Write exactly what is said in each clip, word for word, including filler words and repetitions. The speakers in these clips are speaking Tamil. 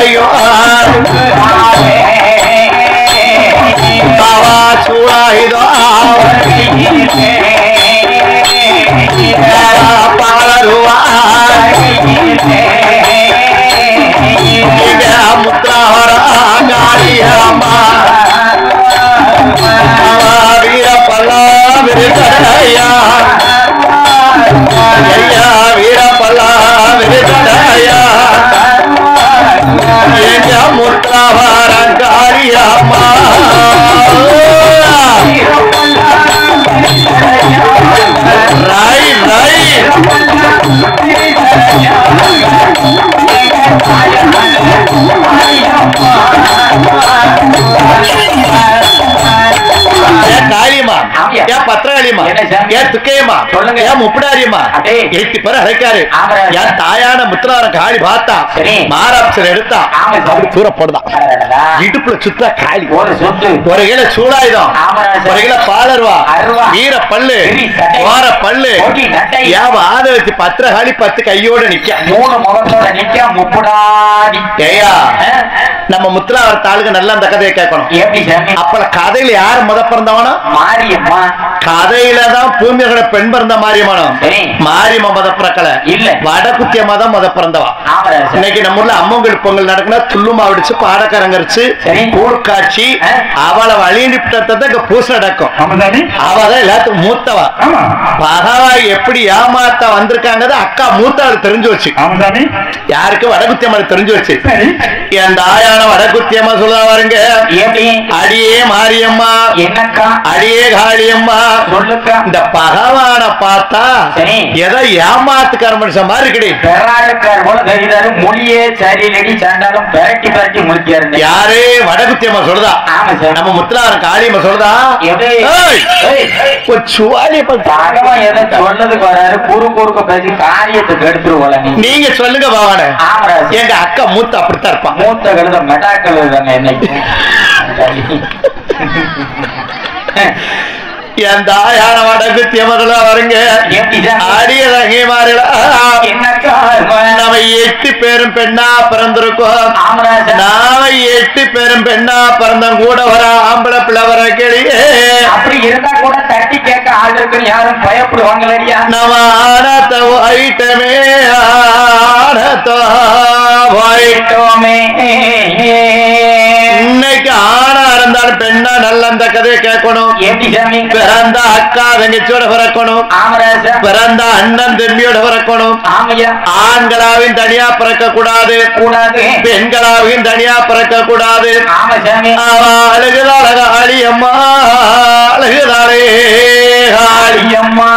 சூடாயோ அவா சூடாயுதோ பாலருவா முத்ராவர காளியம்மா வீர பல்லா விருதயா ஐயா வீர பல்லா விருதயா எங்க முத்ராவர காளியம்மா ராய் ராய் காளியம்மா ஏன் பத்திரகாளியம்மா ஏன் துக்கையம்மா ஏன் முப்படாரியம்மா எட்டு பேர் அழைக்காரு என் தாயான முத்திரார காளி பார்த்தா மாராப்சர் எடுத்தா தூரப்படுதான் இடுப்புல சுத்தா காளி ஒரு கிலோ சூடாயுதம் ஒரு கிலோ பாலருவா வீர பல்லு ஓர பல்லு ஏன் ஆத வச்சு பத்திரகாளி பத்து கையோட நிக்க மூணு முகத்தோட நிக்க முப்படாடி ஏயா நம்ம முத்திராவர தாளுக்கு நல்லா அந்த கதையை கேட்கணும் அப்ப கதையில யாரு முத பிறந்தவனோ மாரியம்மா கதையில தான் பூமியோட பெண் பிறந்த மாரியம்மனும் மாரியம்மா மத பிறக்கல இல்ல வடக்குத்தியம்மா தான் முத பிறந்தவா இன்னைக்கு நம்ம ஊர்ல அம்மங்கள் பொங்கல் நடக்குனா துள்ளு மாவடிச்சு பாடக்கரங்கரிச்சு கூழ்காட்சி அவளை வழியிட்டதான் இங்க பூசை நடக்கும் அவதான் எல்லாத்துக்கும் மூத்தவா பகவாய் எப்படி ஏமாத்த வந்திருக்காங்க அக்கா மூத்தாள் தெரிஞ்சு வச்சு யாருக்கு வடக்குத்தியம்மா தெரிஞ்சு வச்சு என் தாயான வடக்குத்தியம்மா சொல்ல வாருங்க அடியே மாரியம்மா அடியே காளியம்மா இந்த பகவான பார்த்தா ஏதோ ஏமாத்துக்கார மனுஷன் மாதிரி கிடையாது மொழியே சரியிலடி சண்டாலும் பெரட்டி பெரட்டி முடிச்சாரு யாரு வடக்குத்தியம்மா சொல்றதா நம்ம முத்துரார காளியம்மா சொல்றதா பகவான் எதை சொன்னதுக்கு வராரு குறு குறுக்க பேசி காரியத்துக்கு எடுத்துருவோம் நீங்க சொல்லுங்க பகவான எங்க அக்கா மூத்த அப்படித்தான் இருப்பான் மூத்த கழுத மெட்டாக்கள் என்னைக்கு என் தாயான வடக்குத்தியமதுல வருங்க அடிய தங்கை மாறல நம்ம எட்டு பேரும் பெண்ணா பிறந்திருக்கோம் நாம எட்டு பேரும் பெண்ணா பிறந்தோம் கூட வர ஆம்பளை பிள்ளை வர கிளியே அப்படி இருந்தா கூட தட்டி கேட்க ஆள் இருக்குன்னு யாரும் பயப்படுவாங்களா நம்ம ஆனத்த வைட்டமே ஆனத்த வைட்டோமே இன்னைக்கு ஆனா இருந்தாலும் பெண்ணா நல்ல அந்த கதையை கேட்கணும் பிறந்த அக்கா தங்கச்சியோட பிறக்கணும் பிறந்த அண்ணன் தம்பியோட பிறக்கணும் ஆண்களாவின் தனியா பிறக்க கூடாது பெண்களாவின் தனியா பிறக்க கூடாது அழகுதாள காளியம்மா அழகுதாளே காளியம்மா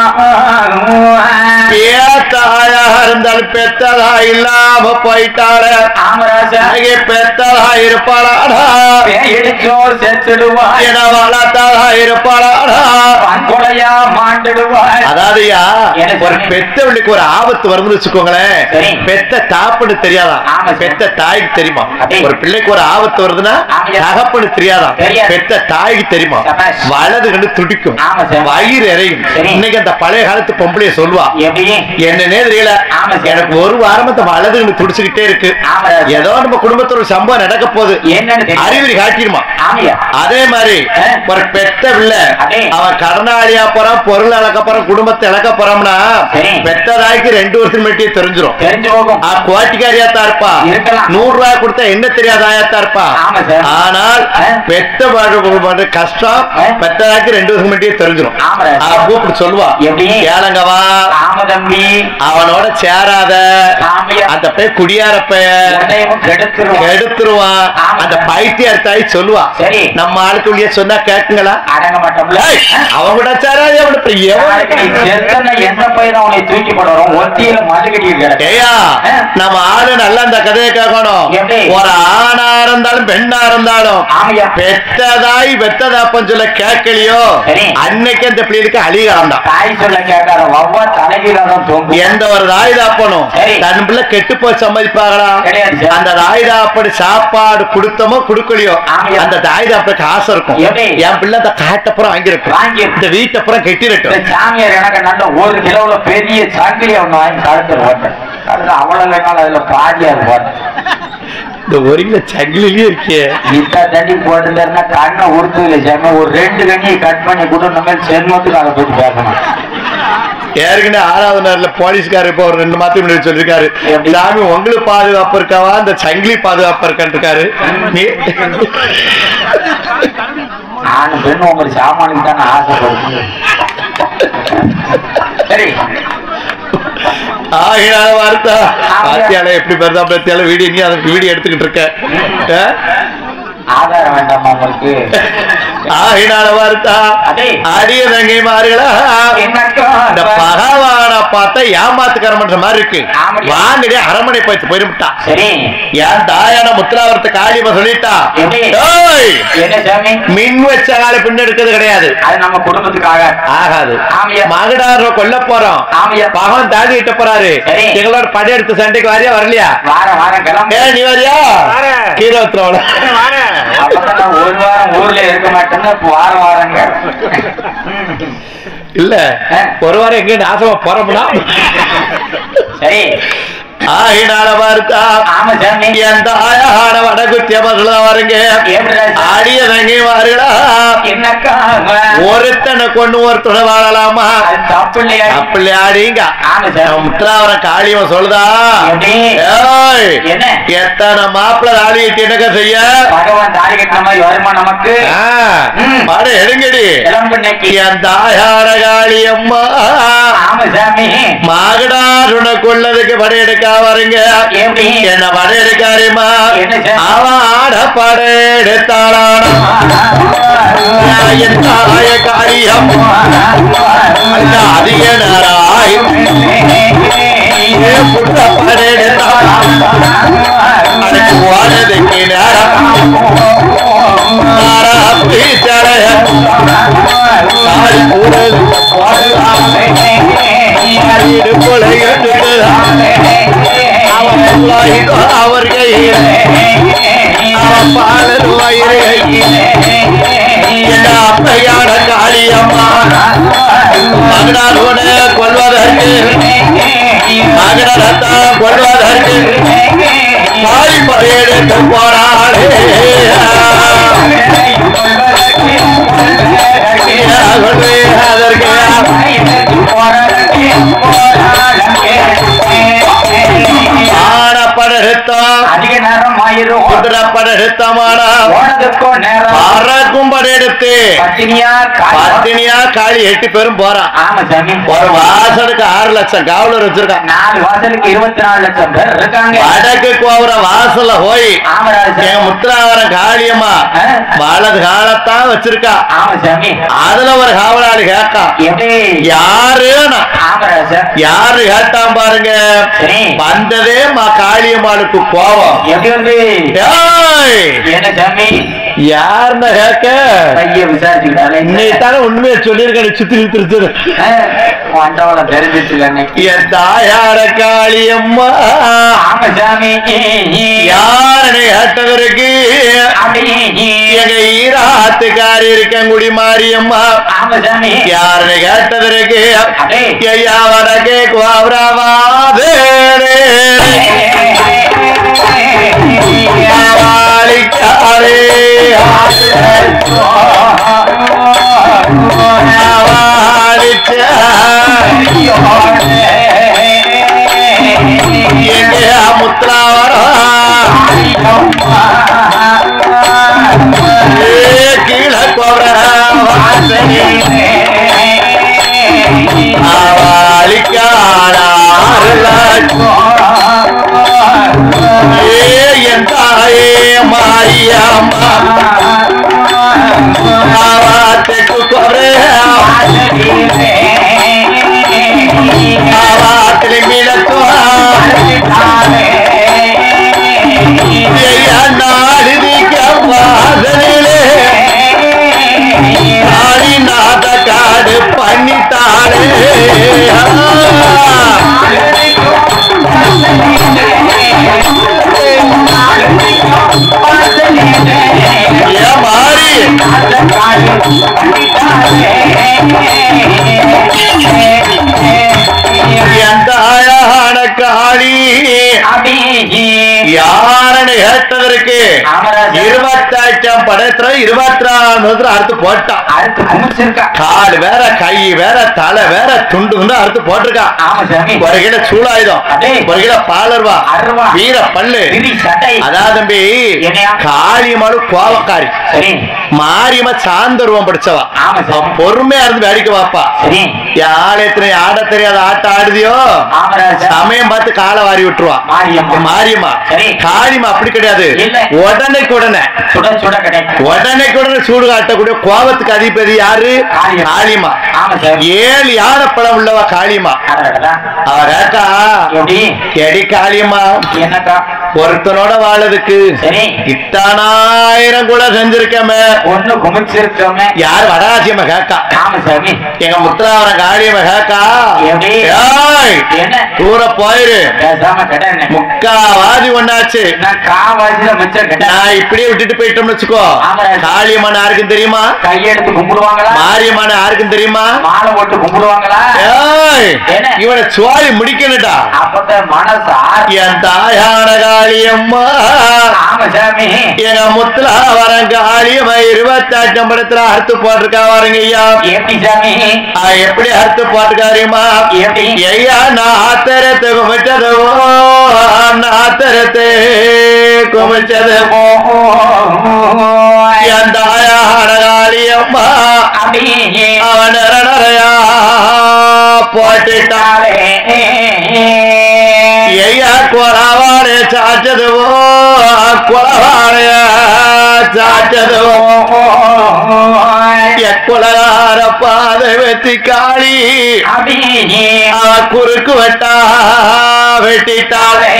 பேத்தாயா இருந்தாலும் பெத்ததா இல்லாம போயிட்டாள பெத்ததா இருப்பாளாடா என வளர்த்ததா இருப்பாளாடா அதாவதுயா ஒரு பெத்தவளுக்கு ஒரு ஆபத்து வரும்னு வச்சுக்கோங்களேன் பெத்த தாப்புன்னு தெரியாதா பெத்த தாய்க்கு தெரியுமா ஒரு பிள்ளைக்கு ஒரு ஆபத்து வருதுன்னா தகப்பன்னு தெரியாதா பெத்த தாய்க்கு தெரியுமா வலது கண்டு துடிக்கும் வயிறு எறையும் இன்னைக்கு அந்த பழைய காலத்து பொம்பளைய சொல்லுவா என்னன்னே தெரியல எனக்கு ஒரு வாரமத்தை வலது கண்டு துடிச்சுக்கிட்டே இருக்கு ஏதோ நம்ம குடும்பத்தோட சம்பவம் நடக்க போகுது அறிகுறி காட்டிடுமா அதே மாதிரி ஒரு பெத்த பிள்ளை அவன் கடனாளியா போறான் பொருள் இழக்க போறான் குடும்பத்தை இழக்க போறோம்னா பெத்ததாய்க்கு ரெண்டு வருஷம் மட்டும் தெரிஞ்சிடும் கோட்டிக்காரியா தான் இருப்பா நூறு ரூபாய் கொடுத்தா என்ன தெரியாதாயாத்தா இருப்பா ஆனால் பெத்த கஷ்டம் பெத்ததாய்க்கு ரெண்டு வருஷம் மட்டும் தெரிஞ்சிடும் கூப்பிட்டு சொல்லுவா ஏழங்கவா அவனோட சேராத அந்த பையன் குடியாரப்ப கெடுத்துருவான் அந்த பைத்தியார் தாய் சொல்லுவா நம்ம ஆளுக்குள்ளே சொன்னா கேட்குங்களா அடங்க மாட்டோம்ல அவன் கூட சேராது எந்த பையன் அவனை தூக்கி போடுறோம் ஒத்தியில மதுகடி இருக்கையா நம்ம ஆளு நல்லா அந்த கதையை கேட்கணும் ஒரு ஆணா இருந்தாலும் பெண்ணா இருந்தாலும் பெத்ததாய் பெத்ததாப்பன்னு சொல்ல கேட்கலையோ அன்னைக்கு அந்த பிள்ளைகளுக்கு அழிகாலம் தான் தாய் சொல்ல கேட்காத வவ்வா தலைகீழாதான் தோங்கும் எந்த ஒரு தாய் தாப்பனும் தன் பிள்ளை கெட்டு போய் சம்மதிப்பாங்களா அந்த தாய் தாப்படி சாப்பாடு கொடுத்தமோ கொடுக்கலையோ அந்த தாய் தாப்பனுக்கு ஆசை இருக்கும் என் பிள்ளை அந்த காட்டப்புறம் வாங்கிருக்கும் இந்த வீட்டப்புறம் கெட்டிருக்கும் சாமியார் எனக்கு நல்ல ஒரு கிலோல பெரிய சாக்கிரி அவங்க வாங்கி காலத்துல ஓட்டேன் அவ்வளவு அதுல பாதியா இருப்பாங்க இந்த ஒரு கிலோ சங்கிலிலேயே இருக்கே இந்த தண்ணி போட்டுருந்தாருன்னா கண்ணை உறுத்துவில்லை சாமி. ஒரு ரெண்டு கண்ணியை கட் பண்ணி கூட நம்ம செல்வத்துக்கு அதை பத்தி பேசணும். ஏற்கனவே ஆறாவது நேரத்துல போலீஸ்காரர் இப்போ ஒரு ரெண்டு மாதத்துக்கு முன்னாடி சொல்லிருக்காரு, சாமி உங்களுக்கு பாதுகாப்பு இருக்காவா இந்த சங்கிலி பாதுகாப்பு இருக்கான்னு இருக்காரு. நானும் பெண்ணு உங்களுக்கு சாமானுக்கு தானே ஆசைப்படுறேன். சரி ஆகினால வார்த்தா பாத்தியால எப்படி வருதா பத்தியால வீடியோ நீ அதுக்கு வீடியோ எடுத்துக்கிட்டு இருக்க. ஆதாரம் வேண்டாமா உங்களுக்கு? ஆகினால வார்த்தா அடிய தங்கை மாறுகளா இந்த பகவான பார்த்தா ஏமாத்துக்கார பண்ற மாதிரி இருக்கு. வாங்கடி அரமனை போயிட்டு போயிருட்டா. சரி என் தாயான முத்துலாவரத்தை காளியம்மா சொல்லிட்டா மின் வச்ச கால பின் எடுக்கிறது கிடையாது. அது நம்ம குடும்பத்துக்காக ஆகாது. மகடார கொல்ல போறோம். பகவான் தாண்டி இட்ட போறாரு. எங்களோட படை எடுத்து சண்டைக்கு வரியா வரலையா? வாரம் வாரம் கிளம்ப. நீ வரியா? கீரோத்திரோட ஒரு வாரம் ஊர்ல இருக்க மாட்டேன்னு வாரம் வாரங்க இல்ல ஒரு வாரம் எங்க நாசமா போறோம்னா சரி. ஆகினால வார்த்தா எந்த ஆயான வடகுத்தியமர்களா வருங்க ஆடிய தங்கை வாருடா. ஒருத்தனை கொண்டு ஒருத்தனை வாழலாமா? அப்படி ஆடிங்க முத்துலாவர காளியம்மா சொல்லுதா எத்தனை மாப்பிள்ள தாலி கட்டி என்னக்க செய்ய பகவான் தாலி கட்டின மாதிரி வருமா நமக்கு? பாட எடுங்கடி என் தாயான காளியம்மா மாகடாருன கொள்ளதுக்கு படை எடுக்க வருங்க. என்ன படை எடுக்காரிமா அவன் ஆட படை எடுத்தாளான என் தாய காளியம்மா அதிக நேராய் புட்ட படை எடுத்தாளான ஓடதுக்கு நேரம் அவர் கையில் அவன் பாடல் என்ன அப்பையான காளியம்மா மகனாரோட கொள்வதற்கு மகனத்தான் கொள்வதற்கு காளி படையெடுத்து போராடே அதிக நேரம் ஆயிரும். பத்தினியா காளி எட்டு பேரும் போறான். ஒரு வாசலுக்கு ஆறு லட்சம் காவலர் வச்சிருக்கான். நாலு வாசலுக்கு இருபத்தி நாலு லட்சம் பேர் இருக்காங்க. வடக்கு கோபுர வாசல்ல போய் முத்துராவரம் காளியம்மா வலது காலத்தான் வச்சிருக்கா. அதுல ஒரு காவலாளி கேட்கா யாரு யாரு கேட்டான் பாருங்க. வந்ததே காளியம்மாளுக்கு கோபம். யாருன்னு கேட்க விசாரிச்சுக்கிட்டாலே உண்மையை சொல்லியிருக்க சுத்தி திருத்து என் தாயார காளியம்மா யாருன்னு கேட்டவருக்கு எங்க ஈராத்துக்காரி இருக்கங்குடி மாரியம்மா யாருன்னு கேட்டவருக்கு ஐயா வடக்கே கோபுரவாதே முத்துலாவரம் கீழ என் தாயே மாரியம்மா தெற்கு கொbre காடு பண்ணித்தாளே எந்த அழகான காளி யாருன்னு கேட்டதற்கு இருபத்தாயிரம் படத்துல இருபத்தி நாலு அறுத்து போட்டான். கால் வேற கை வேற தலை வேற துண்டு வந்து அறுத்து போட்டிருக்கான். ஒரு கிலோ சூளாயுதம், ஒரு கிலோ பாலர்வா, வீர பல்லு. அதான் தம்பி காளியம்மாளு கோவக்காரி, மாரியம்மா சாந்தருவம் படிச்சவா, பொறுமையா இருந்து வேடிக்கை வாப்பா. யாழத்துல ஆட தெரியாத ஆட்டம் ஆடுதியோ சமயம் பார்த்து காலை வாரி விட்டுருவா மாரியம்மா. காளியம்மா அப்படி கிடையாது, உடனேக்கு உடனே உடனேக்கு உடனே சூடு காட்டக்கூடிய கோபத்துக்கு அதிபதி யாரு? காளியம்மா. ஏழு யானை பழம் உள்ளவா காளியம்மா. அவராக்கா எடி காளியம்மா ஒருத்தனோட வாழதுக்கு இத்தனாயிரம் கூட செஞ்சிருக்கமே, ஒண்ணு குமிச்சிருக்கமே. யாரு? வடராசியம்மா கேக்கா. எங்க முத்துராவரம் காளியம்மா கேக்கா, தூர போயிரு முக்காவாதி ஒண்ணாச்சு. நான் இப்படியே விட்டுட்டு போயிட்டோம்னு வச்சுக்கோ, காளியம்மன் யாருக்கும் தெரியுமா? கையெடுத்து கும்பிடுவாங்களா? மாரியம்மன் யாருக்கும் தெரியுமா? மாலை போட்டு கும்பிடுவாங்களா? இவனை சுவாரி முடிக்கணுட்டா. அப்பதான் மனசா என் தாயான காளியம்மா எங்க முத்துராவரம் காளியம்மா இருபத்தாயிரம் படத்துல அறுத்து போட்டிருக்கா வாருங்க ஐயா. எப்படி அறுத்து போட்டுக்காரியம்மா? ஐயா நான் ஆத்தரத்தை குமிச்சதவோ ஆத்தரத்தை குமிச்சதவோ என் தாயான காளியம்மா அவன் நிறையா போட்டுட்டாளே. ஐயா கொலவாடைய சாச்சதுவோ கொலவாடைய சாச்சதுவோ எக்குலகார பாதை வெத்தி காளி அவ குறுக்கு வெட்டா வெட்டிட்டாளே.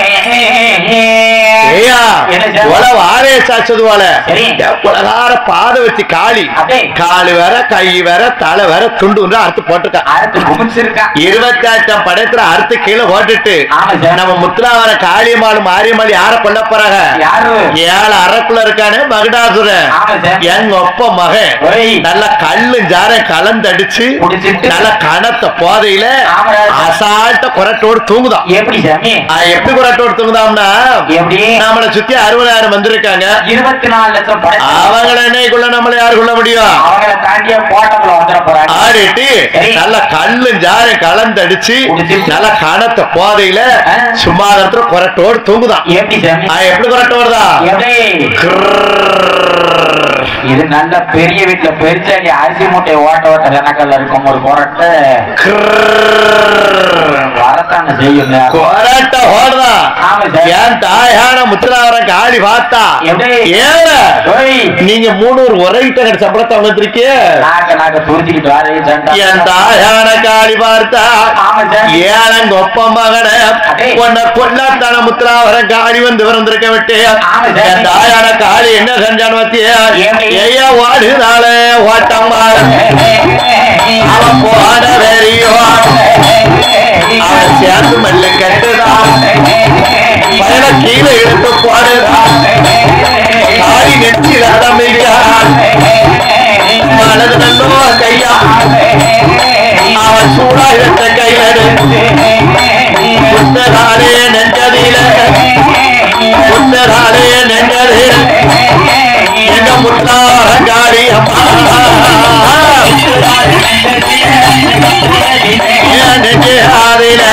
வாரே சாச்சது போல உலகார பாத வச்சு காளி காலு வேற கை வேற தலை வேற துண்டு வந்து அறுத்து போட்டுருக்கா. இருபத்தி ஆயிரம் படத்துல அறுத்து கீழே போட்டுட்டு நம்ம முத்துராவர காளியம்மாள் மாரியம்மாள் யார கொல்ல போறாங்க? ஏழு அறக்குள்ள இருக்கானே மகுடாசுரன், எங்க ஒப்ப மகன் நல்ல கல்லு ஜார கலந்தடிச்சு நல்ல கனத்த போதையில அசால்ட்ட குரட்டோடு தூங்குதான். எப்படி குரட்டோடு தூங்குதாம்னா நம்மளை சுத்தி அறுபதாயிரம் வந்திருக்காங்க, இருபத்தி நாலு லட்சம். அவங்கள என்னைக்குள்ள நம்மள யாரு கொள்ள முடியும்? ஆடிட்டு நல்ல கல்லு ஜார கலந்தடிச்சு நல்ல கனத்த போதையில சும்மாதத்துல குரட்டோடு தூங்குதான். எப்படி குரட்டோடுதா? இது நல்ல பெரிய வீட்டுல பெருச்சாடி அரிசி மூட்டை ஓட்ட ஓட்ட வெனக்கல்ல இருக்கும் ஒரு கொரட்டை வரத்தாங்க செய்யும். கொரட்டை ஓடுதா? என் தாயான முத்துராவரம் காளி பார்த்தா நீங்க மூணூர் ஒரேகிட்ட சம்பளத்தை வந்திருக்கீங்க. என் தாயான காளி பார்த்தா ஏழங்க ஒப்பம் மகன உன்னை கொல்லாத்தான முத்துராவரம் காளி வந்து வந்திருக்க விட்டு என் தாயான காளி என்ன செஞ்சான்னு பத்தியா? ஐயா வாடுனால ஓட்டம்மா அவன் போன வெறியோ அவன் சேர்ந்து மல்ல கட்டுதான் பயண கீழே எடுத்து போடுதான் காடி நெற்றி ரதமிகான் மனது நல்லோ கையா அவன் சூடா எடுத்த கையடு புத்தராலே நெஞ்சதில புத்தராலே நெஞ்சதில எங்க முத்தார காளி அம்மா நெஞ்சே ஆதில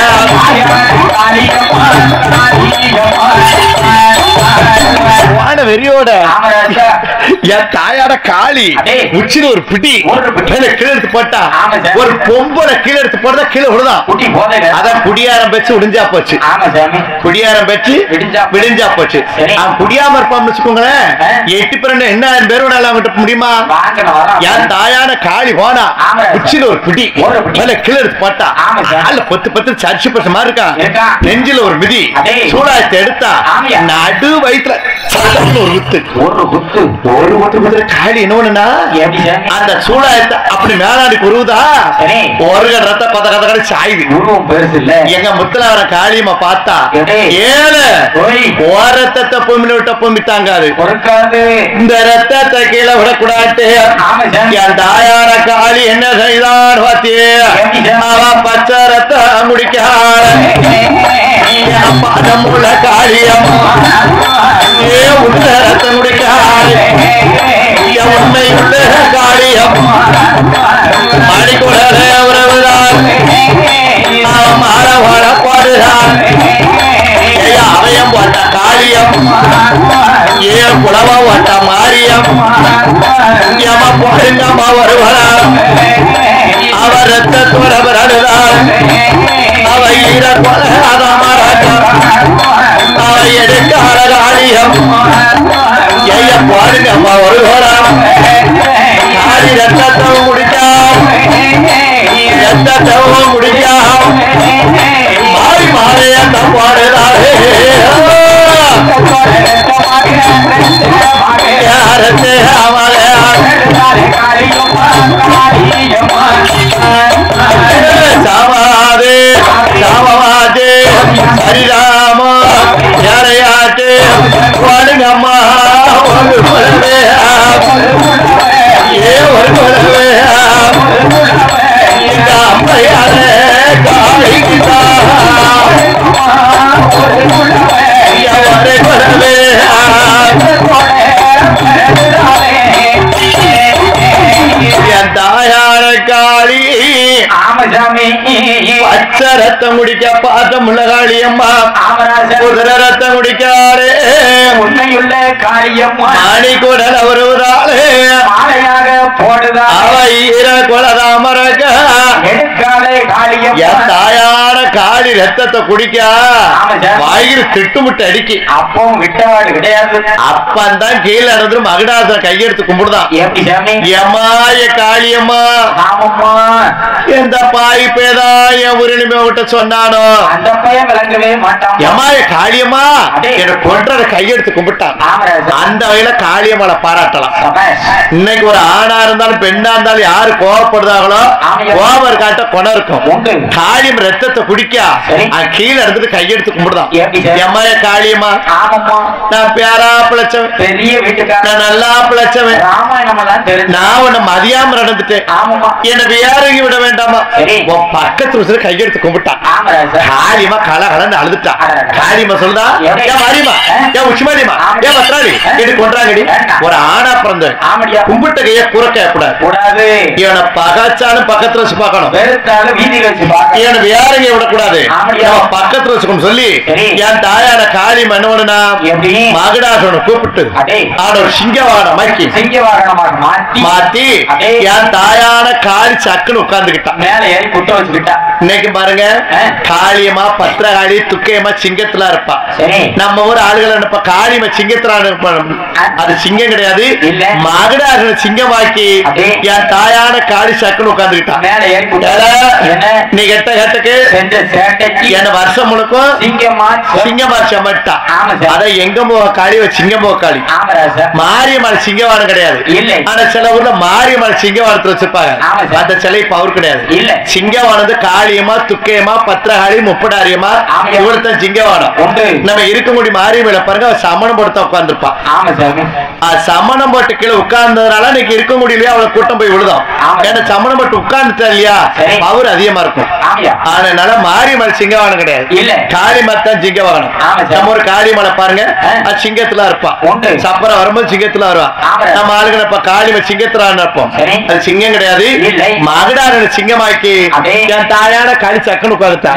வெறியோட என் தாயாட காளி உச்சில ஒரு பிடி கீழே எடுத்து போட்டா ஒரு பொம்பளை கீழே எடுத்து போட்டா கீழே விடுதான். அதான் குடியாரம் பேச்சு விடிஞ்சா போச்சு, குடியாரம் பேச்சு விடிஞ்சா போச்சு. அவன் குடியாம இருப்பான்னு வச்சுக்கோங்களேன், எட்டு பிறந்த என்ன பேரோட அவங்கிட்ட முடியுமா? என் தாயான காளி போனா உச்சில ஒரு பிடி கீழே எடுத்து போட்டா பத்து பத்து சர்ச்சு பச மாதிரி இருக்கான், நெஞ்சில ஒரு மிதி சூடாயத்தை எடுத்தா நடு வயிற்றுல ஒரு குத்து ஒரு குத்து ஒரு குத்து காளி என்ன பண்ணுனா அந்த சூடாயத்தை அப்படி மேலாடி குருவுதா ஒரு ரத்த கொத கத கதை சாயுது. பெருசு இல்ல எங்க முத்துராவர காளியம்மா பார்த்தா ஏழு ஒரு ரத்தத்தை பொம்மில விட்ட பொம்மி தாங்காது, இந்த ரத்தத்தை கீழே விடக்கூடாது. என் தாயான காளி என்ன செய்தான் பாத்தியே? அவன் பச்சை ரத்த முடிக்க ஐயா பாருங்க அம்மா ஒரு கோரம் காளி ரத்தத்தவும் முடிக்காம் ரத்தத்தவும் முடிக்காம் மாறி மாறையா பாடுறாரே யாரத்தே அவளே சாமாதே சாமவாதே ஹரிராம யாரையாட்டே வாடுங்கம்மா ஒரு குலவே ஏ ஒரு குலவே இந்த அம்மையாரே காளிகிதா ஒரு குலவே என் தாயார காளி பச்சை ரத்தம் குடிக்க பாத்தம் உள்ள காளியம்மா குதிர ரத்தம் குடிக்காரே உண்மையுள்ள காளியம்மா மணி குடல வருவதாலே போடுதா அவ ஈர குலதாமரக எடுக்காலே காளியம்மா என் தாயார காளி ரத்தத்தை குடிக்க வாயில் திட்டுமுட்டு அடிக்கி அப்பவும் விட்டவாடு கிடையாது. அப்பந்தான் கீழே நடந்து மகடாசுர கையெடுத்து கும்பிடுதான். எப்படி சாமி? எம்மாய காளியம்மா ஆமம்மா எந்த பாய் பேதா என் உரிமை விட்டு சொன்னானோ அந்த பையன் விளங்கவே மாட்டான். எம்மாய காளியம்மா என்ன கொன்றத கையெடுத்து கும்பிட்டான். அந்த வகையில காளியம்மாளை பாராட்டலாம். இன்னைக்கு ஒரு ஆணா இருந்தாலும் பெண்ணா இருந்தாலும் யாரு கோவப்படுறாங்களோ கோபர் காட்ட குணம் இருக்கும். காளியம் ரத்தத்தை குடிக்க கீழே இருந்துட்டு கையெடுத்து கும்பிடுதான். எம்மாய காளியம்மா நான் பேரா பிழைச்சவன் பெரிய வீட்டுக்கார நான் நல்லா பிழைச்சவன் ராமாயணம் எல்லாம் தெரிஞ்சு நான் உன்னை மதியாம நடந்துட்டேன் என்ன வேறங்கி விட வேண்டாமா உன் பக்கத்து உசுர கையெடுத்து கும்பிட்டான். காளியம்மா கலகலன்னு அழுதுட்டான். காளியம்மா சொல்லுதா ஏன் மாரியம்மா ஏன் உச்சிமாரியம்மா ஏன் பத்ராளி இது கொன்றாங்கடி ஒரு ஆணா பிறந்த கும்பிட்ட கைய குறக்க கூடாது. இவனை பகாச்சாலும் பக்கத்துல வச்சு பார்க்கணும். இவனை வேறங்க விடக்கூடாது. பக்கத்துல வச்சுக்கணும் சொல்லி என் தாயான காளியம்மா என்ன பண்ணுனா மகடாசுரனை கூப்பிட்டு அவன ஒரு சிங்கவான மாக்கி மாத்தி என் தாயான காளி சக்குன்னு உட்கார்ந்துகிட்டான். மேல ஏறி குட்ட வச்சுக்கிட்டா. இன்னைக்கு பாருங்க காளியம்மா பத்திரகாளி துக்கையம்மா சிங்கத்துல இருப்பா. நம்ம ஊர் ஆளுகள் நினைப்பா காளியம்மா சிங்கத்துல இருப்பா. அது சிங்கம் கிடையாது. மகடாசுரனை சிங்கமாக்கி என் தாயான காளி சக்குன்னு உட்கார்ந்துகிட்டான். மேல ஏறி நீ கெட்ட கெட்டக்கு என்ன வருஷம் முழுக்கும் சிங்கமா சிங்கமா செமட்டா. அத எங்க போக காளி சிங்கம் போக காளி மாரியம்மாள் சிங்கவானம் கிடையாது. ஆனா சில ஊர்ல மாரியம்மாள் சிங்கவானத்துல வச்சிருப்பாங்க. அந்த சிலை இப்ப அவரு கிடையாது. சிங்கவானது காளியம்மா துக்கையம்மா பத்திரகாளி முப்படாரியம்மா இவர்தான் சிங்கவானம். நம்ம இருக்கக்கூடிய மாரியம்மளை பாருங்க சமணம் போட்டு உட்கார்ந்துருப்பா. சமணம் போட்டு கீழே உட்கார்ந்ததுனால இன்னைக்கு இருக்க முடியலையா அவளை கூட்டம் போய் விழுதும். ஏன்னா சமணம் போட்டு உட்கார்ந்துட்டா இல்லையா அவர் அதிகமா இருக்கும். அதனால மாரியம்மாள் சிங்கவானம் கிடையாது. காளியம்மா தான் சிங்கவானம். நம்ம ஒரு காளியம்மளை பாருங்க சிங்கத்துல இருப்பா. சப்பரம் வரும்போது சிங்கத்துல வருவா. நம்ம ஆளுங்க இப்ப காளியம்மா சிங்கத்துல இருப்போம். அது சிங்கம் கிடையாது. மகடான சிங்கமாக்கி என் தாயான காளி சக்குன்னு உட்கார்ந்துட்டா.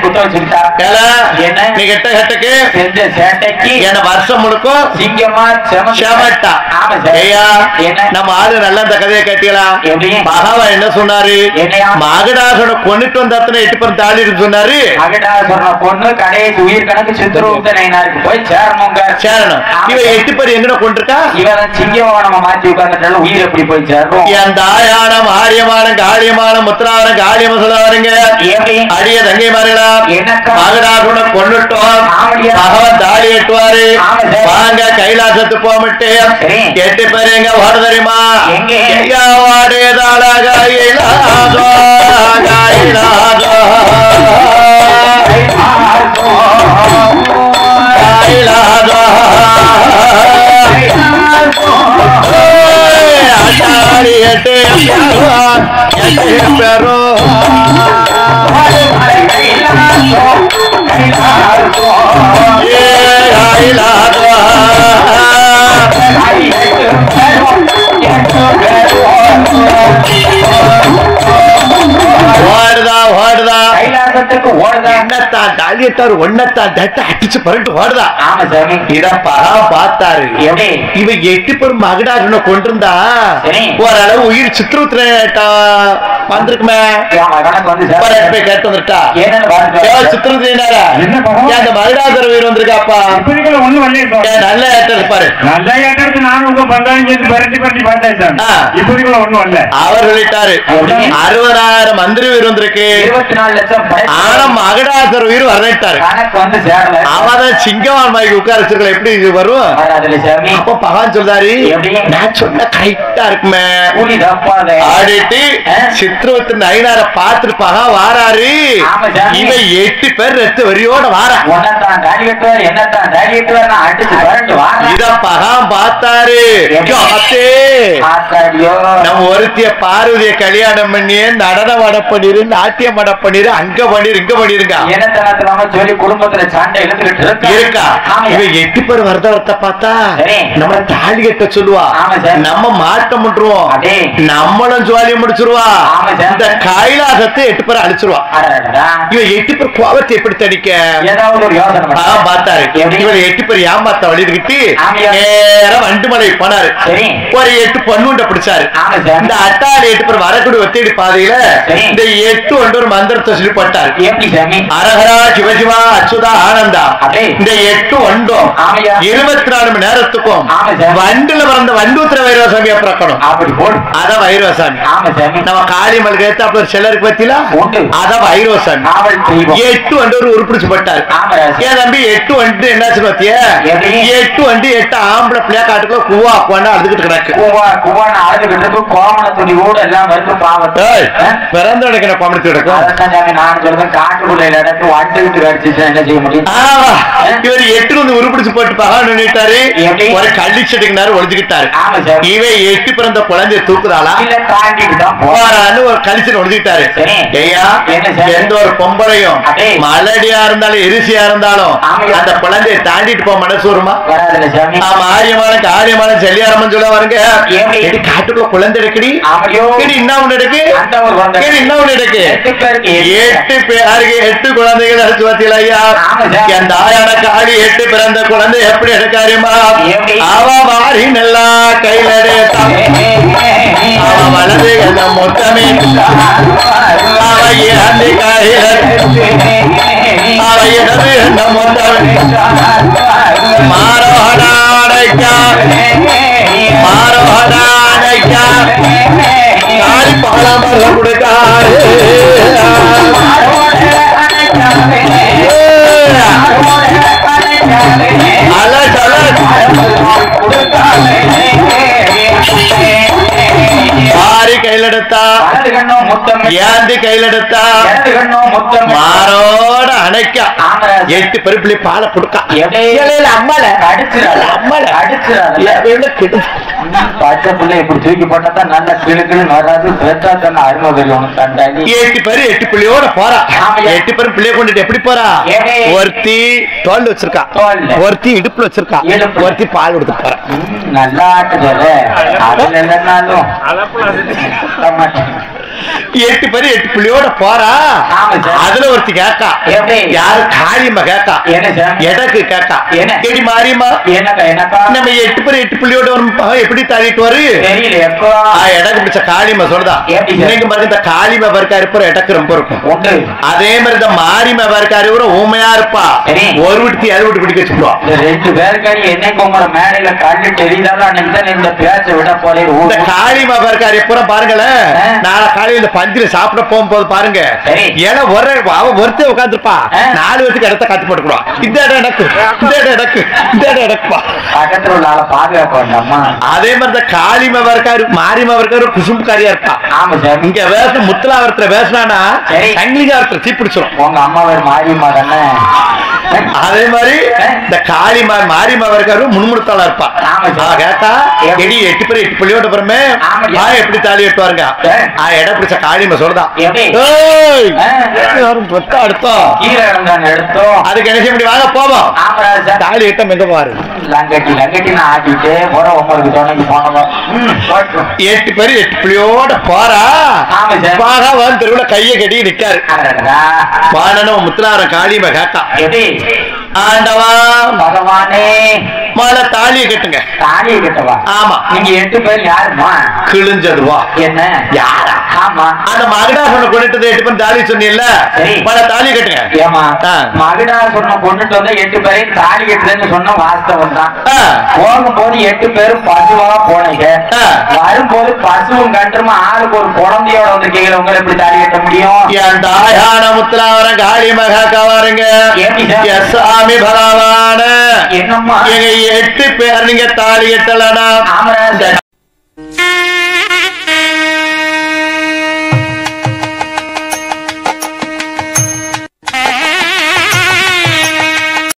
நீ கெட்ட கெட்டக்கு என்ன வருஷம் முழுக்கும் செமட்டா. நம்ம ஆளு நல்லா இந்த கதையை கேட்டீங்களா? பகவான் என்ன சொன்னாரு? மகடாசுரனை கொண்டுட்டு வந்தாத்தனை எட்டு பேரும் தாலி சொன்னாரு. பொண்ணு கடைசி உயிர் கணக்கு சித்திரகுப்தனாருக்கு போய் சேரணுங்க. சேரணும். இவன் எட்டு பேர் எங்க கொண்டிருக்கா? இவன் சிங்கவானமா மாத்தி உட்கார்ந்துட்டாலும் உயிர் எப்படி போய் சேரணும்? என் தாயான மாரியமான காளியமான முத்திராவன காளியம்ம சொல்ல வரீங்க. அடிய தங்கை மாறுகளா மகடாசுரனை கொண்டுட்டோம். பகவான் தாலி எட்டுவாரு. வாங்க கைலாசத்து போமிட்டு எட்டு பேர் எங்க ஓட தெரியுமா? வாடேதாள கைலாசோ கைலாசோ கைலாசோ அட்டாளி எட்டு எட்டு பேரோ ஓடுதா ஓடுதா கைலாசத்துக்கு ஓடுதா. என்ன தான் தாலி எட்டாரு ஒன்னத்தான் தட்ட அடிச்சு பரண்டு ஓடுதா. ஆமா சாமி. இத பகா பார்த்தாரு. இவ எட்டு பேரும் மகடாருன்னு கொண்டிருந்தா ஓரளவு உயிர் சித்திரத்துல வந்திருக்குமே. கேட்டு வந்துட்டா சித்திரத்துல அந்த மகடாதர உயிர் வந்திருக்காப்பா. நல்ல ஏற்றம் இருப்பாரு. நல்ல ஏற்றது நானும் உங்க பங்காளி பரட்டி பரட்டி பார்த்தேன். அவர் சொல்லிட்டாரு அறுபதாயிரம் மந்திரி உயிர் வந்திருக்கு. ஆனா மகடாதர உயிர் வரட்டாரு. அவதான் சிங்கவான் மாய்க்கு உட்கார வச்சிருக்கல எப்படி வரும். அப்ப பகவான் சொல்றாரு நான் சொன்ன கரெக்டா இருக்குமே ஆடிட்டு சித்திரவத்தின் ஐநார பாத்துட்டு பகா வாராரு. இவ எட்டு பேர் ரத்து வரியோட வாரா. இத பகாம் பார்த்தாரு. நம்ம ஒருத்திய பார்வதிய கல்யாணம் பண்ணி நடனம் வட பண்ணிரு நாட்டியம் வட பண்ணிரு அங்க பண்ணிரு இங்க பண்ணிருங்க சொல்லி குடும்பத்துல சண்டை இருக்கா. இவ எட்டு பேர் வரத வரத்த பார்த்தா நம்ம தாலி கட்ட சொல்லுவா. நம்ம மாட்டம் முட்டுருவோம். நம்மளும் ஜோலியை முடிச்சிருவா. இந்த கைலாசத்தை எட்டு பேர் அழிச்சிருவா. இவ எட்டு பேர் கோபத்தை எப்படி தடிக்க பார்த்தாரு. இவர் எட்டு பேர் ஏமாத்த வழிகிட்டு நேரம் வண்டுமலை போனாரு. ஒரு எட்டு பொண்ணுண்ட பிடிச்சாரு. இந்த அட்டாளி எட்டு பேர் வரக்கூடிய ஒத்தேடி பாதையில இந்த எட்டு ஒன்று ஒரு மந்திரத்தை சொல்லி போட்டாரு. அரகரா சிவசிவா அச்சுதா ஆனந்தா. இந்த எட்டு ஒன்றும் இருபத்தி நாலு மணி நேரத்துக்கும் வண்டுல பிறந்த வண்டூத்திர வைரவசாமி பிறக்கணும். அத வைரவசாமி நம்ம காளிமல் கேட்டு அப்ப சிலருக்கு பத்தில அத வைரவசாமி எட்டு வண்டு ஒரு உருப்பிடிச்சு போட்டாரு. ஏன் தம்பி எட்டு வண்டு என்னாச்சு பத்திய எட்டு வண்டு எட்டு ஆம்பளை பிள்ளையா காட்டுக்குள்ள குவா குவான்னு அழுதுகிட்டு கிடக்கு. கோமண துணி கூட எல்லாம் வந்து பாவத்தை பிறந்த இடக்கிற கோமணத்து கிடக்கும். நான் சொல்றேன் காட்டுக்குள்ள இடத்து வண்டுகிட்டு கடிச்சு என்ன செய்ய முடியும். இவர் எட்டு வந்து உருப்பிடிச்சு போட்டு பகவான் நினைட்டாரு. ஒரு கள்ளி செடிக்குனாரு ஒழிஞ்சுக்கிட்டாரு. இவை எட்டு பிறந்த குழந்தைய தூக்குதாளா ஒரு கழிச்சு ஒழிஞ்சுக்கிட்டாரு. எந்த ஒரு பொம்பளையும் மலடியா இருந்தாலும் எரிசியா இருந்தாலும் அந்த குழந்தைய தாண்டிட்டு போக மனசு வருமா? மாரியமான காரியமான செல்லியாரம்மன் சொல்ல வருங்க. காட்டுக்குள்ள குழந்தை எடுக்கடி இன்னும் எடுக்கு இன்னும் எடுக்கு எட்டு பேருக்கு எட்டு குழந்தைகள் அழைச்சு பார்த்தீங்களா ஐயா? என் தாயான காளி எட்டு பிறந்த குழந்தை எப்படி எடுக்காரியுமா? அவ மாறி நல்லா கையில அவ வலது மொத்தமே அவ இறந்து கையில அவ இடது மொத்தமே மாரோகடாடைக்கா மாரோகடாடைக்கா காளி பாலாமரம் கொடுக்காரு. கையிலெடுத்தா ஏந்தி கையிலெடுத்தா மாரோட அணைக்கா எட்டு பருப்பிள்ளி பாலை கொடுக்கா. அம்மால அம்மால பச்சை பிள்ளை இப்படி தூக்கி போட்டா நல்ல கிழக்கு வராது. அருமை தெரியும். எட்டு பேரு எட்டு பிள்ளையோட போறா. எட்டு பேரும் பிள்ளைய கொண்டுட்டு எப்படி போறா? ஒருத்தி தோல் வச்சிருக்கா, ஒருத்தி இடுப்புல வச்சிருக்கா, ஒருத்தி பால் கொடுத்து போறா. நல்லா ஆட்டுதே எட்டு பேரு எட்டு பிள்ளையோட போறா. அதுல ஒருத்தி கேக்கா யாரு காளியம்மா கேக்கா எடக்கு கேக்கா கேடி மாரியம்மா நம்ம எட்டு பேரு எட்டு பிள்ளையோட எப்படி தாண்டிட்டு வரு எடக்கு பிடிச்ச காளியம்மா சொல்றதா. இன்னைக்கு பாருங்க இந்த காளியம்மா இருக்காரு இருப்ப எடக்கு ரொம்ப இருக்கும். அதே மாதிரி இந்த மாரியம்மா இருக்காரு ஊமையா இருப்பா. ஒரு விட்டு அது விட்டு பிடிக்க வச்சுடுவோம். ரெண்டு பேருக்காரி என்னைக்கு உங்களோட மேடையில கண்டு தெரியுதாலும் இந்த பேச்ச விட போல இந்த காளியம்மா இருக்காரு எப்ப பாருங்களேன். நாளை காலையில பந்தில சாப்பிட போகும்போது பாருங்க ஏன்னா ஒரு அவ ஒருத்தர் உட்காந்துருப்பா நாலு பேருக்கு இடத்த காத்து போட்டுக்குவா. இந்த இடம் எனக்கு இந்த இடம் எனக்கு இந்த இடம் எனக்குப்பா பக்கத்துல உள்ள ஆளை பாதுகாக்க வேண்டாமா? அதே மாதிரி காளியம்மா இருக்காரு மாரியம்மா இருக்காரு குசும்புக்காரியா இருப்பா. இங்க வேச முத்தலாவரத்துல பேசினானா சங்கிலிகாரத்துல தீ பிடிச்சிடும். உங்க அம்மா வேறு மாரியம்மா தானே அதே மாதிரி இந்த காளி மாரியம்மா இருக்காரு முன்முடுத்தாளா இருப்பா கேட்டா எடி எட்டு பேர் எட்டு பள்ளியோட பிறமே எப்படி தாலி எட்டுவாருங்க இடம் பிடிச்ச காளியம்மா சொல்லுதான் அடுத்தோம் அதுக்கு என்ன இப்படி வாங்க போவோம் தாலி எட்டம் எங்க பாரு எட்டு பேரு எட்டு பிள்ளையோட போறா வந்து தெருவுல கைய கட்டி நிக்காரு பாடணும் முத்துலார காளியம்மா கேட்டா ஆண்டவா பகவானே மழை தாலியை கட்டுங்க தாலியை கட்டவா ஆமா நீங்க எட்டு பேர் யாருமா கிழிஞ்சதுவா என்ன யாரா ஆமா அந்த மகடாசுரனை கொண்டுட்டு எட்டு பேர் தாலி சொன்னீல்ல மழை தாலி கட்டுங்க ஏமா மகடாசுரனை கொண்டுட்டு வந்தா எட்டு பேரையும் தாலி கட்டுறேன்னு சொன்ன வாஸ்தவம் தான் போகும்போது எட்டு பேரும் பசுவா போனீங்க வரும்போது பசுவும் கட்டுமா ஆளுக்கு ஒரு குழந்தையோட வந்திருக்கீங்க உங்களை எப்படி தாலி கட்ட முடியும் என் தாயான முத்துலாவரம் காளி மகாக்கா வாருங்க சாமி பகவான என்னம்மா எங்க எட்டு பேர் நீங்க தாலி கட்டலனா